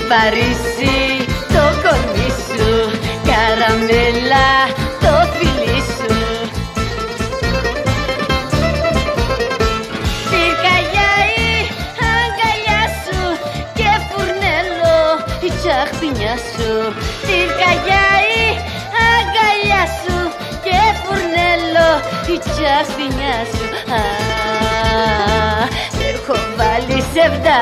Παρίσι το κορμί σου, καραμέλα το φιλί σου. Πυρκαγιά η αγκαλιά σου και φουρνέλο η τσαχπινιά σου. Πυρκαγιά η αγκαλιά σου και φουρνέλο η τσαχπινιά σου. Έχω βάλει σεβδά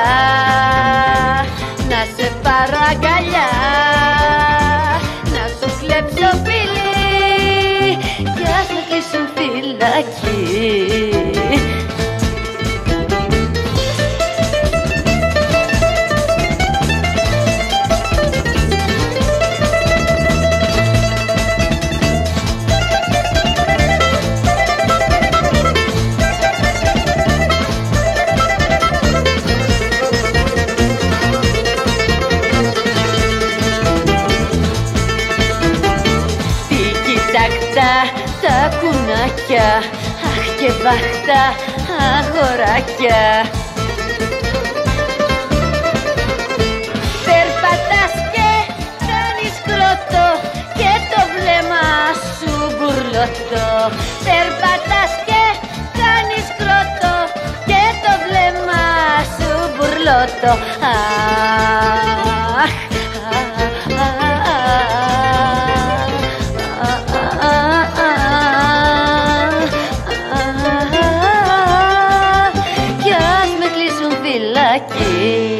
να σε πάρω αγκαλιά, να σου κλέψω φιλί κι ας με κλείσουν φυλακή. Τα κουνάκια, αχ και βάχτα αγοράκια. Περπατάς και κάνεις κρότο και το βλέμμα σου μπουρλότο. Περπατάς και κάνεις κρότο και το βλέμμα σου μπουρλότο. Αχ, κι ας με κλείσουν φυλακή.